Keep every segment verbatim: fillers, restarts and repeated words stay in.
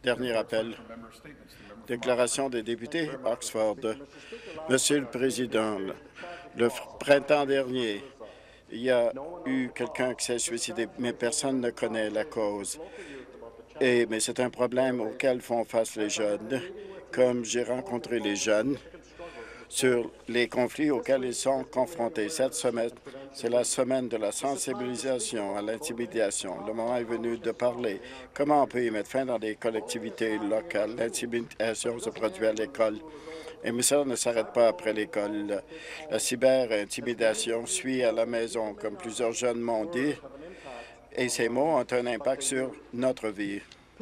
Dernier appel. Déclaration des députés, Oxford. Monsieur le Président, le printemps dernier, il y a eu quelqu'un qui s'est suicidé, mais personne ne connaît la cause. Et, mais c'est un problème auquel font face les jeunes. Comme j'ai rencontré les jeunes sur les conflits auxquels ils sont confrontés. Cette semaine, c'est la semaine de la sensibilisation à l'intimidation. Le moment est venu de parler. Comment on peut y mettre fin dans des collectivités locales? L'intimidation se produit à l'école. Et mais ça ne s'arrête pas après l'école. La cyber-intimidation suit à la maison, comme plusieurs jeunes m'ont dit, et ces mots ont un impact sur notre vie.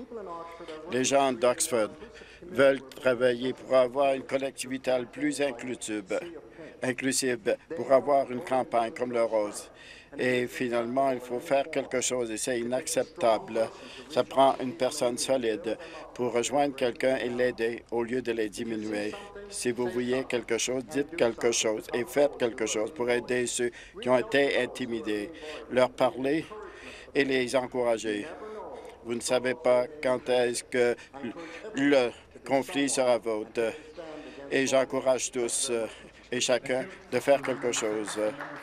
Les gens d'Oxford veulent travailler pour avoir une collectivité plus inclusive, inclusive, pour avoir une campagne comme le Rose. Et finalement, il faut faire quelque chose et c'est inacceptable. Ça prend une personne solide pour rejoindre quelqu'un et l'aider au lieu de les diminuer. Si vous voyez quelque chose, dites quelque chose et faites quelque chose pour aider ceux qui ont été intimidés, leur parler et les encourager. Vous ne savez pas quand est-ce que le conflit sera vôtre. Et j'encourage tous et chacun de faire quelque chose.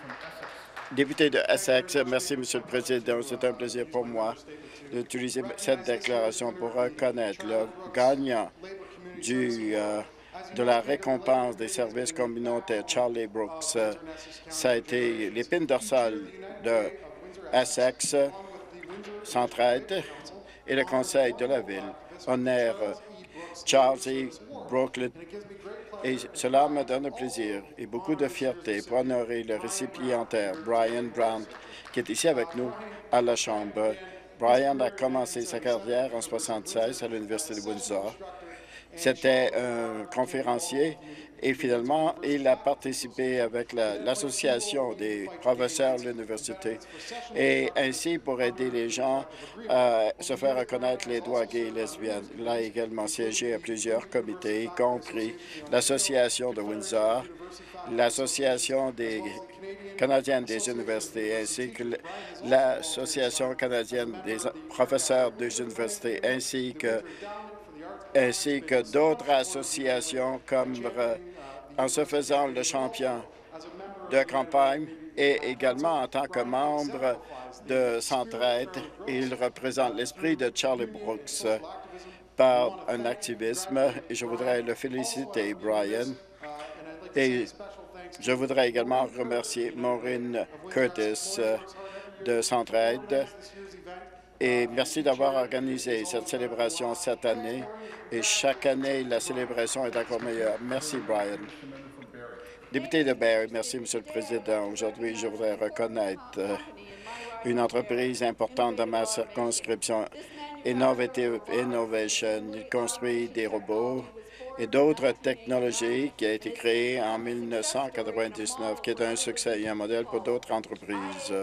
Député de Essex, merci, Monsieur le Président. C'est un plaisir pour moi d'utiliser cette déclaration pour reconnaître le gagnant du, euh, de la récompense des services communautaires, Charlie Brooks. Ça a été l'épine dorsale de Essex, Centraide et le conseil de la ville honore Charles E. Brooklyn. Et cela me donne plaisir et beaucoup de fierté pour honorer le récipiendaire Brian Brown, qui est ici avec nous à la Chambre. Brian a commencé sa carrière en soixante-seize à l'Université de Windsor. C'était un conférencier et finalement, il a participé avec l'Association la, des professeurs de l'université et ainsi pour aider les gens à se faire reconnaître les droits gays et lesbiennes. Il a également siégé à plusieurs comités, y compris l'Association de Windsor, l'Association des canadienne des universités ainsi que l'Association canadienne des professeurs des universités ainsi que ainsi que d'autres associations comme euh, en se faisant le champion de campagne et également en tant que membre de Centraide. Il représente l'esprit de Charlie Brooks par un activisme et je voudrais le féliciter, Brian. Et je voudrais également remercier Maureen Curtis de Centraide. Et merci d'avoir organisé cette célébration cette année. Et chaque année, la célébration est encore meilleure. Merci, Brian. Député de Barrie, merci, Monsieur le Président. Aujourd'hui, je voudrais reconnaître euh, une entreprise importante dans ma circonscription, Innovative Innovation. Il construit des robots et d'autres technologies qui a été créée en mille neuf cent quatre-vingt-dix-neuf, qui est un succès et un modèle pour d'autres entreprises.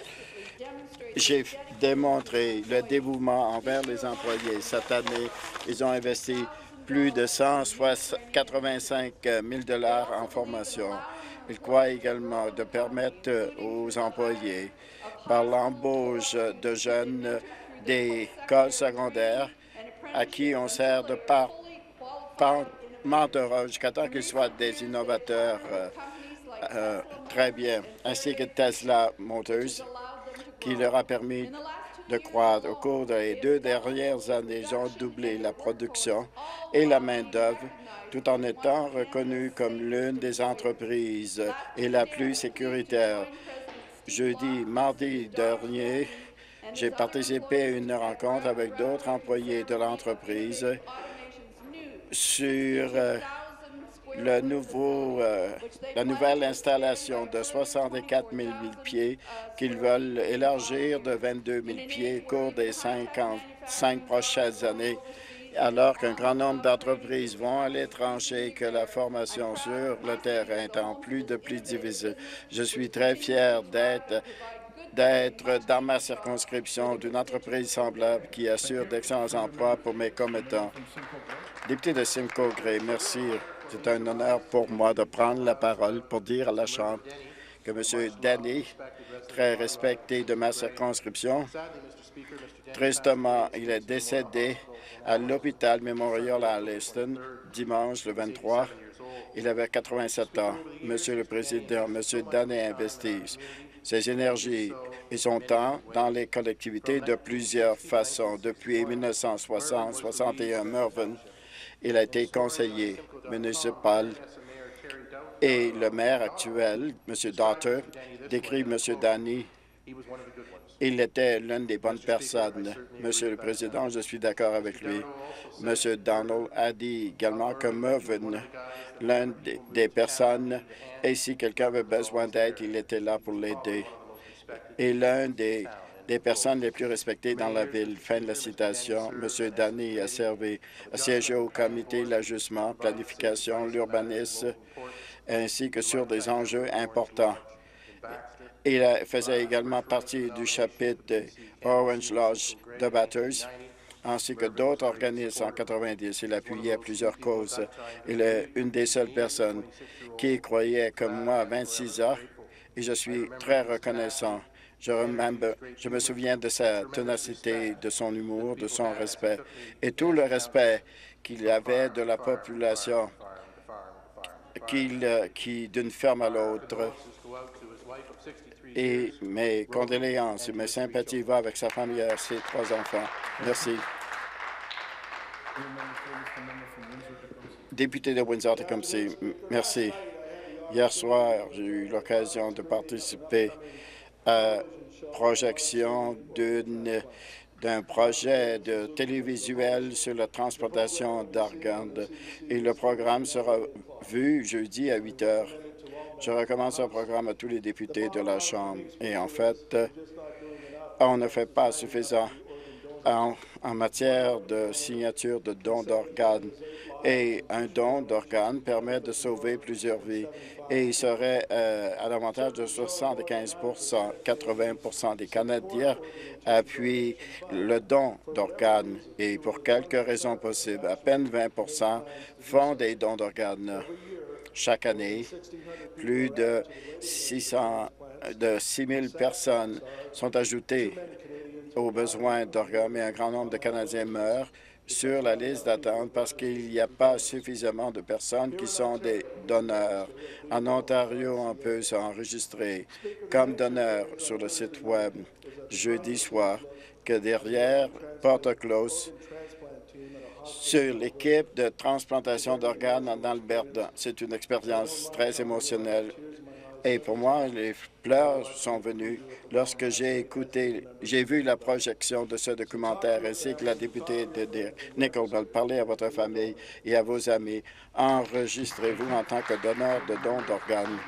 J'ai démontré le dévouement envers les employés. Cette année, ils ont investi plus de cent quatre-vingt-cinq mille dollars en formation. Ils croient également de permettre aux employés, par l'embauche de jeunes des écoles secondaires à qui on sert de par, par mentorat jusqu'à temps qu'ils soient des innovateurs euh, euh, très bien, ainsi que Tesla Motors, qui leur a permis de croître. Au cours des deux dernières années, ils ont doublé la production et la main-d'œuvre, tout en étant reconnus comme l'une des entreprises et la plus sécuritaire. Jeudi, mardi dernier, j'ai participé à une rencontre avec d'autres employés de l'entreprise sur euh, le nouveau, euh, la nouvelle installation de soixante-quatre mille pieds qu'ils veulent élargir de vingt-deux mille pieds au cours des cinquante-cinq prochaines années, alors qu'un grand nombre d'entreprises vont à l'étranger, que la formation sur le terrain est en plus de plus difficile. Je suis très fier d'être d'être dans ma circonscription d'une entreprise semblable qui assure d'excellents emplois pour mes commettants. Député de Simcoe Grey, merci. C'est un honneur pour moi de prendre la parole pour dire à la Chambre que M. Denny, très respecté de ma circonscription, tristement, il est décédé à l'hôpital Memorial à Alliston dimanche le vingt-trois. Il avait quatre-vingt-sept ans. Monsieur le Président, Monsieur Danny investit ses énergies et son temps dans les collectivités de plusieurs façons. Depuis mille neuf cent soixante à soixante et un, Mervyn, il a été conseiller municipal et le maire actuel, M. Daughter, décrit M. Danny. Il était l'une des bonnes personnes. Monsieur le Président, je suis d'accord avec lui. M. Donald a dit également que Mervyn, l'une des, des personnes, et si quelqu'un avait besoin d'aide, il était là pour l'aider. Et l'un des, des personnes les plus respectées dans la ville. Fin de la citation. M. Danny a servi, a siégé au comité de l'ajustement, planification, l'urbanisme, ainsi que sur des enjeux importants. Il faisait également partie du chapitre de Orange Lodge Debatters, ainsi que d'autres organismes en quatre-vingt-dix. Il appuyait plusieurs causes. Il est une des seules personnes qui croyait comme moi à vingt-six ans, et je suis très reconnaissant. Je, remember, je me souviens de sa ténacité, de son humour, de son respect, et tout le respect qu'il avait de la population, qu'il, qui d'une ferme à l'autre. Et mes condoléances et mes sympathies vont avec sa famille et ses trois enfants. Merci. Député de Windsor-Tecumseh, merci. Hier soir, j'ai eu l'occasion de participer à la projection d'une d'un projet de télévisuel sur la transportation d'organes et le programme sera vu jeudi à huit heures. Je recommande ce programme à tous les députés de la Chambre. Et en fait, on ne fait pas suffisant en, en matière de signature de dons d'organes. Et un don d'organes permet de sauver plusieurs vies. Et il serait euh, à l'avantage de soixante-quinze pour cent, quatre-vingts pour cent des Canadiens appuient le don d'organes. Et pour quelques raisons possibles, à peine vingt pour cent font des dons d'organes. Chaque année, plus de six cents, de six mille personnes sont ajoutées aux besoins d'organes, mais un grand nombre de Canadiens meurent sur la liste d'attente parce qu'il n'y a pas suffisamment de personnes qui sont des donneurs. En Ontario, on peut s'enregistrer comme donneur sur le site Web jeudi soir que derrière porte close sur l'équipe de transplantation d'organes en Alberta. C'est une expérience très émotionnelle. Et pour moi, les pleurs sont venus lorsque j'ai écouté, j'ai vu la projection de ce documentaire, ainsi que la députée de Nickel parler à votre famille et à vos amis. Enregistrez-vous en tant que donneur de dons d'organes.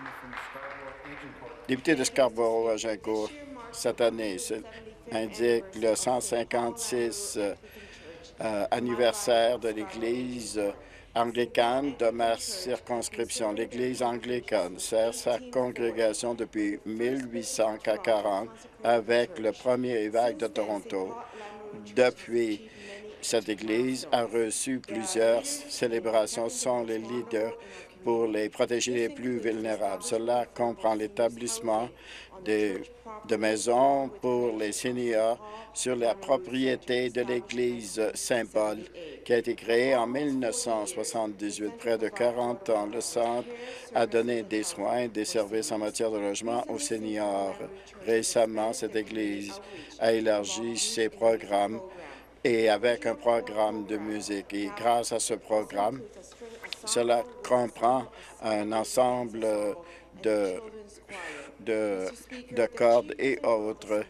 Député de Scarborough à Agincourt, cette année, indique le cent cinquante-six euh, anniversaire de l'Église anglicane de ma circonscription. L'Église anglicane sert sa congrégation depuis mille huit cent quarante avec le premier évêque de Toronto. Depuis, cette Église a reçu plusieurs célébrations. Ce sont les leaders pour les protéger les plus vulnérables. Cela comprend l'établissement de, de maisons pour les seniors sur la propriété de l'Église Saint-Paul, qui a été créée en mille neuf cent soixante-dix-huit. Près de quarante ans, le Centre a donné des soins et des services en matière de logement aux seniors. Récemment, cette Église a élargi ses programmes et avec un programme de musique. Et grâce à ce programme, cela comprend un ensemble de, de, de cordes et autres.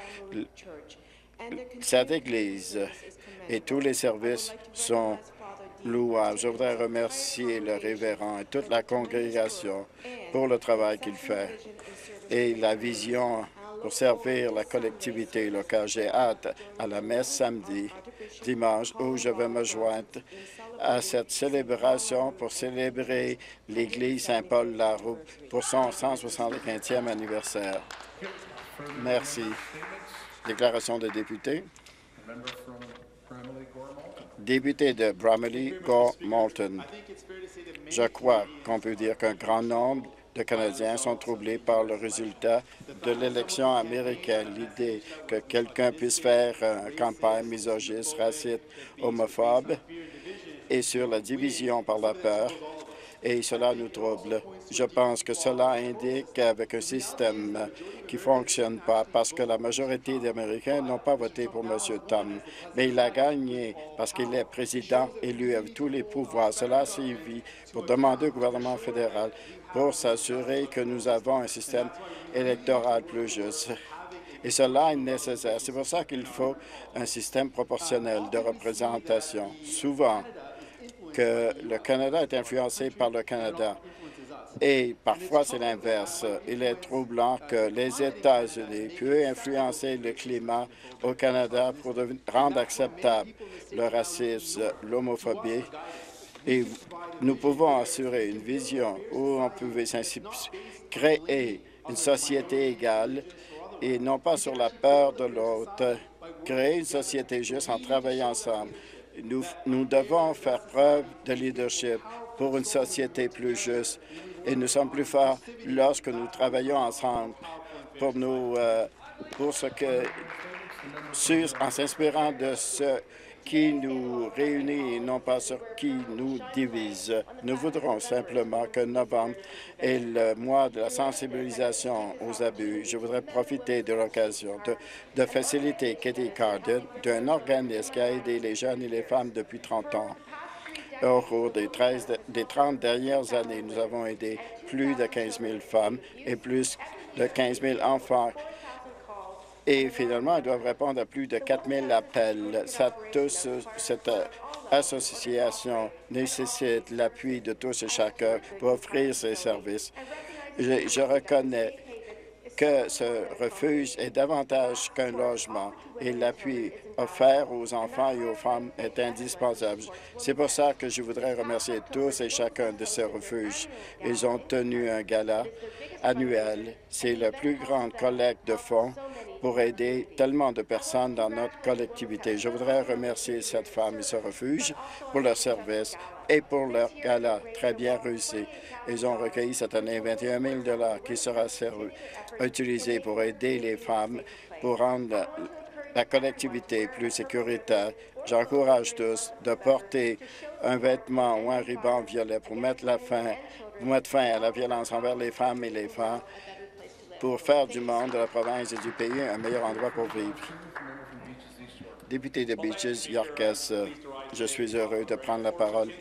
Cette Église et tous les services sont louables. Je voudrais remercier le révérend et toute la congrégation pour le travail qu'il fait et la vision pour servir la collectivité locale. J'ai hâte à la messe samedi, dimanche, où je vais me joindre à cette célébration pour célébrer l'Église Saint-Paul-la-Roue pour son cent soixante-quinzième anniversaire. Merci. Déclaration de député. Député de Bramalea-Gore-Malton. Je crois qu'on peut dire qu'un grand nombre de Canadiens sont troublés par le résultat de l'élection américaine. L'idée que quelqu'un puisse faire une campagne misogyne, raciste, homophobe et sur la division par la peur, et cela nous trouble. Je pense que cela indique qu'avec un système qui ne fonctionne pas, parce que la majorité des Américains n'ont pas voté pour M. Trump, mais il a gagné parce qu'il est président élu avec tous les pouvoirs. Cela suffit pour demander au gouvernement fédéral pour s'assurer que nous avons un système électoral plus juste. Et cela est nécessaire. C'est pour ça qu'il faut un système proportionnel de représentation. Souvent, que le Canada est influencé par le Canada. Et parfois, c'est l'inverse. Il est troublant que les États-Unis puissent influencer le climat au Canada pour rendre acceptable le racisme, l'homophobie. Et nous pouvons assurer une vision où on pouvait créer une société égale et non pas sur la peur de l'autre, créer une société juste en travaillant ensemble. Nous, nous devons faire preuve de leadership pour une société plus juste et nous sommes plus forts lorsque nous travaillons ensemble pour, nous, euh, pour ce que, sur, en s'inspirant de ce qui nous réunit et non pas ce qui nous divise. Nous voudrons simplement que novembre est le mois de la sensibilisation aux abus. Je voudrais profiter de l'occasion de, de faciliter Katie Carden, d'un organisme qui a aidé les jeunes et les femmes depuis trente ans. Au cours des, treize, des trente dernières années, nous avons aidé plus de quinze mille femmes et plus de quinze mille enfants. Et finalement, ils doivent répondre à plus de quatre mille appels. Ça, tous, cette association nécessite l'appui de tous et chacun pour offrir ces services. Je, je reconnais que ce refuge est davantage qu'un logement et l'appui offert aux enfants et aux femmes est indispensable. C'est pour ça que je voudrais remercier tous et chacun de ces refuges. Ils ont tenu un gala annuel. C'est la plus grande collecte de fonds pour aider tellement de personnes dans notre collectivité. Je voudrais remercier cette femme et ce refuge pour leur service et pour leur gala très bien réussi. Ils ont recueilli cette année vingt et un mille dollars qui sera utilisé pour aider les femmes pour rendre la, la collectivité plus sécuritaire. J'encourage tous de porter un vêtement ou un ruban violet pour mettre, la fin, pour mettre fin à la violence envers les femmes et les femmes, pour faire du monde, de la province et du pays un meilleur endroit pour vivre. Député de Beaches, Yorkes, je suis heureux de prendre la parole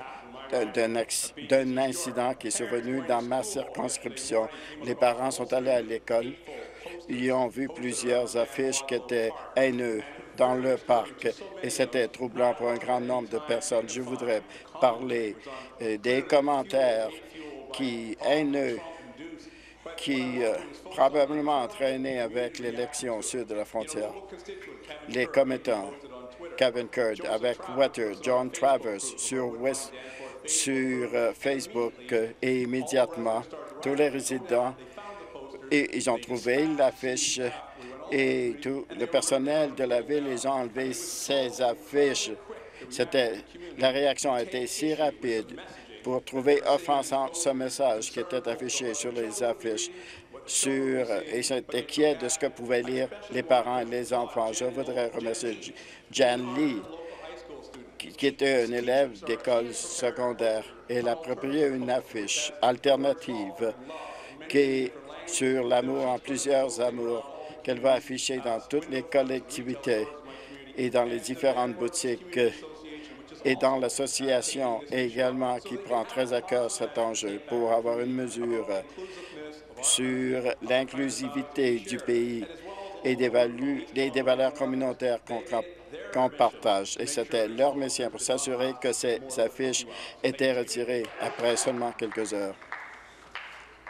d'un incident qui est survenu dans ma circonscription. Les parents sont allés à l'école. Ils ont vu plusieurs affiches qui étaient haineuses dans le parc et c'était troublant pour un grand nombre de personnes. Je voudrais parler euh, des commentaires qui haineux qui euh, probablement entraîné avec l'élection au sud de la frontière. Les commettants, Kevin Kurd, avec Wetter, John Travers, sur, West, sur euh, Facebook euh, et immédiatement, tous les résidents, et ils ont trouvé l'affiche et tout le personnel de la ville, ils ont enlevé ces affiches. C'était, la réaction a été si rapide pour trouver offensant ce message qui était affiché sur les affiches sur, et c'est inquiet de ce que pouvaient lire les parents et les enfants. Je voudrais remercier Jan Lee, qui, qui était un élève d'école secondaire. Elle a préparé une affiche alternative qui est sur l'amour en plusieurs amours, qu'elle va afficher dans toutes les collectivités et dans les différentes boutiques et dans l'association également qui prend très à cœur cet enjeu pour avoir une mesure sur l'inclusivité du pays et des, values, des, des valeurs communautaires qu'on qu'on partage. Et c'était leur mission pour s'assurer que ces affiches étaient retirées après seulement quelques heures.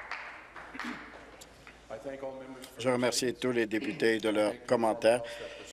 Je remercie tous les députés de leurs commentaires